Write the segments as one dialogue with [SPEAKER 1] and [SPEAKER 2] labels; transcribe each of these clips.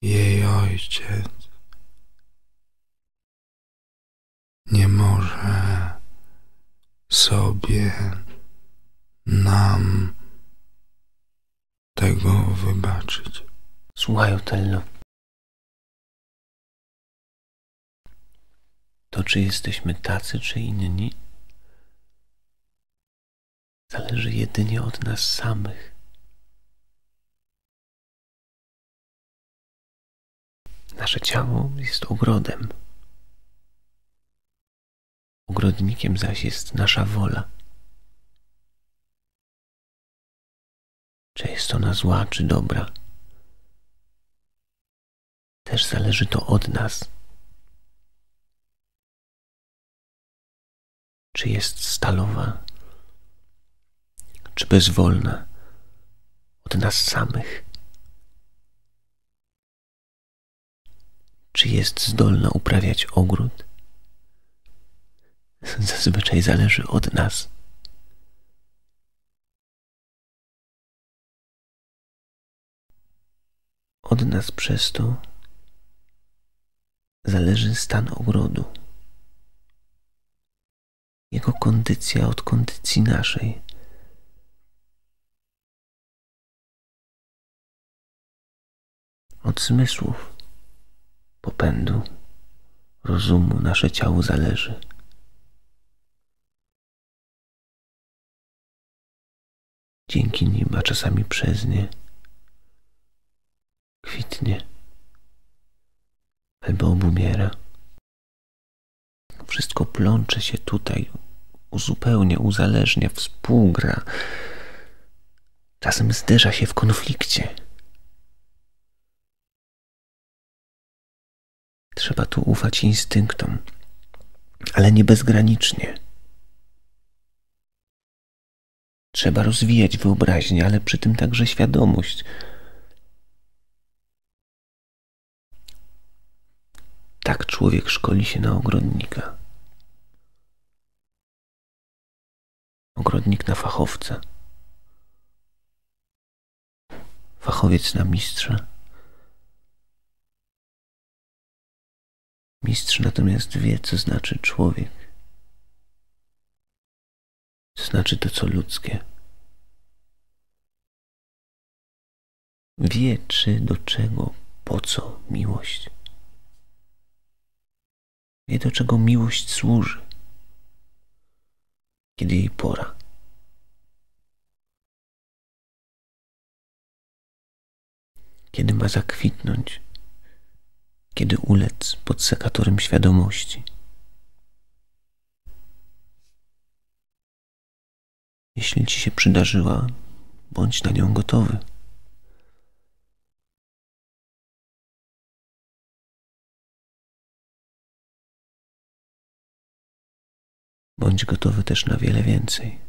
[SPEAKER 1] jej ojciec nie może sobie nam tego wybaczyć.
[SPEAKER 2] Słuchaj, Otello. To, czy jesteśmy tacy, czy inni, zależy jedynie od nas samych. Nasze ciało jest ogrodem. Ogrodnikiem zaś jest nasza wola. Czy jest ona zła, czy dobra? Też zależy to od nas. Czy jest stalowa, czy bezwolna, od nas samych. Czy jest zdolna uprawiać ogród? Zazwyczaj zależy od nas. Od nas przez to zależy stan ogrodu. Jego kondycja od kondycji naszej. Od zmysłów, popędu, rozumu nasze ciało zależy. Dzięki nim, a czasami przez nie, kwitnie albo obumiera. Wszystko plącze się tutaj, uzupełnia, uzależnia, współgra. Czasem zderza się w konflikcie. Trzeba tu ufać instynktom, ale nie bezgranicznie. Trzeba rozwijać wyobraźnię, ale przy tym także świadomość. Tak człowiek szkoli się na ogrodnika. Ogrodnik na fachowca. Fachowiec na mistrza. Mistrz natomiast wie, co znaczy człowiek. Co znaczy to, co ludzkie. Wie, czy, do czego, po co miłość. Wie, do czego miłość służy, kiedy jej pora. Kiedy ma zakwitnąć, kiedy ulec pod sekatorem świadomości. Jeśli ci się przydarzyła, bądź na nią gotowy. Bądź gotowy też na wiele więcej.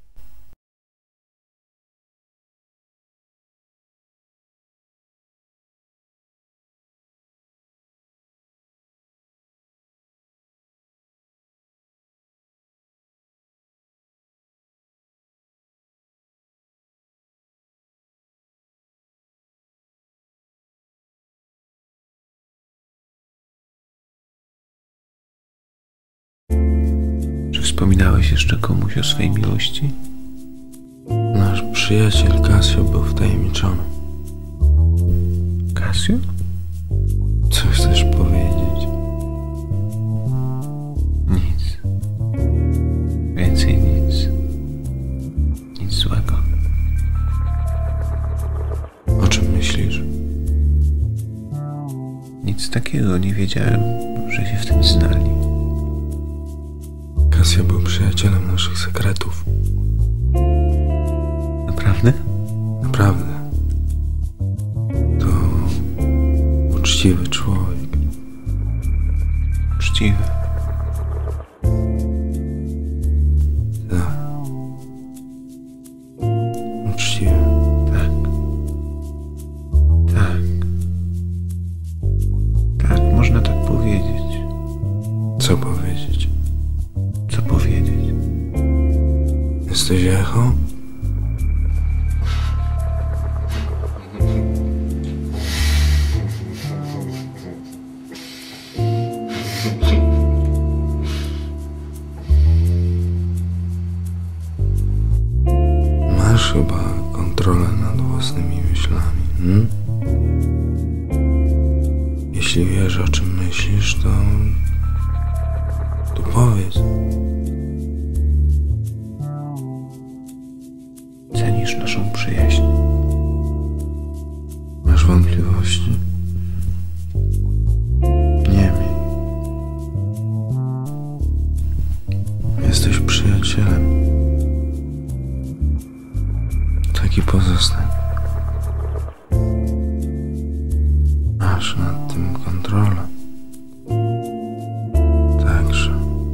[SPEAKER 2] Czy wspominałeś jeszcze komuś o swej miłości?
[SPEAKER 1] Nasz przyjaciel Casio był wtajemniczony.
[SPEAKER 2] Casio?
[SPEAKER 1] Co chcesz powiedzieć?
[SPEAKER 2] Nic. Więcej nic. Nic złego.
[SPEAKER 1] O czym myślisz?
[SPEAKER 2] Nic takiego, nie wiedziałem, że się w tym znali.
[SPEAKER 1] Casio był przyjacielem naszych sekretów.
[SPEAKER 2] Naprawdę?
[SPEAKER 1] Naprawdę. To uczciwy człowiek.
[SPEAKER 2] Uczciwy.
[SPEAKER 1] Tak. Uczciwy.
[SPEAKER 2] Tak. Tak. Tak, można tak powiedzieć.
[SPEAKER 1] Co powiedzieć?
[SPEAKER 2] Co powiedzieć?
[SPEAKER 1] Jesteś echo? własnymi myślami. Jeśli wiesz, o czym myślisz, to powiedz.
[SPEAKER 2] Cenisz naszą przyjaźń.
[SPEAKER 1] Masz wątpliwości? Nie miej. Jesteś przyjacielem. Tak i pozostań. Masz nad tym kontrolę. Także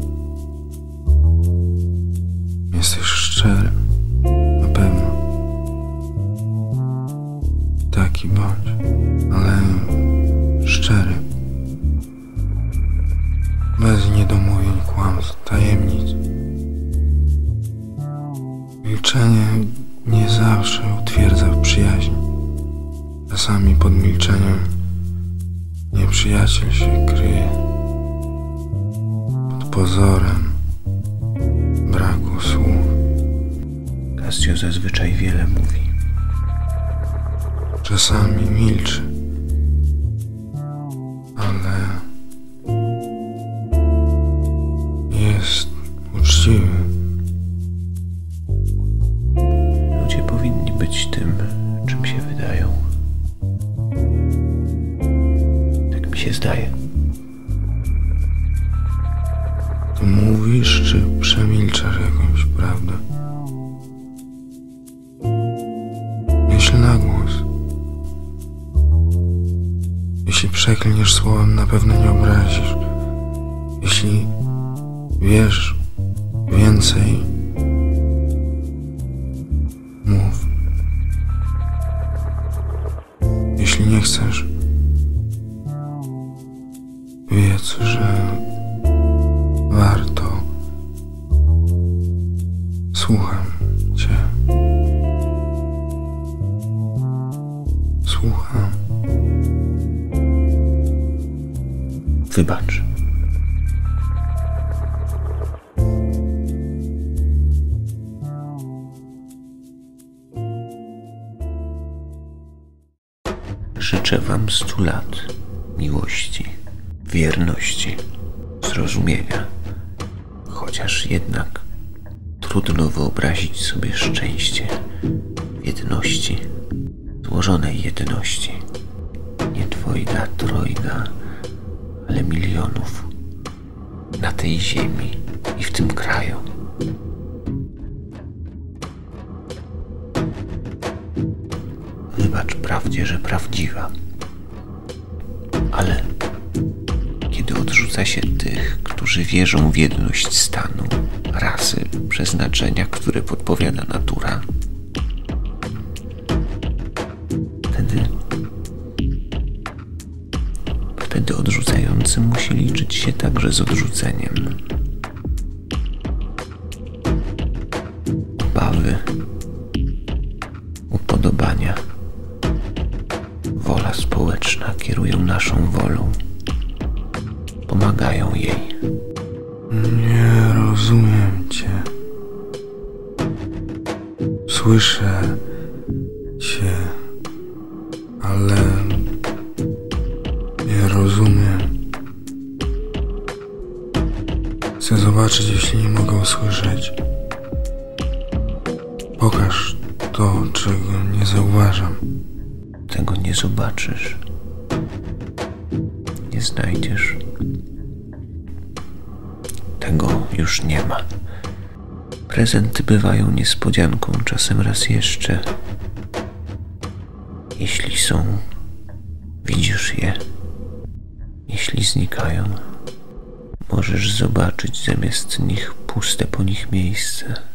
[SPEAKER 1] jesteś szczery. Na pewno. Taki bądź. Ale szczery. Bez niedomówień, kłamstw, tajemnic. Milczenie nie zawsze utwierdza w przyjaźni. Czasami pod milczeniem nieprzyjaciel się kryje. Pod pozorem braku słów.
[SPEAKER 2] Cassio zazwyczaj wiele mówi.
[SPEAKER 1] Czasami milczy. Ale jest uczciwy.
[SPEAKER 2] Ludzie powinni być tym, czym się wydają. Tak mi się zdaje.
[SPEAKER 1] Ty mówisz, czy przemilczasz jakąś prawdę? Myśl na głos. Jeśli przeklniesz słowem, na pewno nie obrazisz. Jeśli wiesz więcej, mów. Jeśli nie chcesz, wiedz, że warto. Słucham cię. Słucham.
[SPEAKER 2] Wybacz. Życzę wam 100 lat miłości, wierności, zrozumienia. Chociaż jednak trudno wyobrazić sobie szczęście w jedności, złożonej jedności. Nie dwojga, trojga, ale milionów na tej ziemi i w tym kraju. Wybacz prawdzie, że prawdziwa, ale kiedy odrzuca się tych, którzy wierzą w jedność stanu, rasy, przeznaczenia, które podpowiada natura, wtedy odrzucający musi liczyć się także z odrzuceniem. Obawy, upodobania, wola społeczna kierują naszą wolą, pomagają jej.
[SPEAKER 1] Nie rozumiem cię. Słyszę cię, ale nie rozumiem. Chcę zobaczyć, jeśli nie mogę usłyszeć. Pokaż to, czego nie zauważam.
[SPEAKER 2] Tego nie zobaczysz, nie znajdziesz. Tego już nie ma. Prezenty bywają niespodzianką, czasem raz jeszcze. Jeśli są, widzisz je. Jeśli znikają, możesz zobaczyć zamiast nich puste po nich miejsce.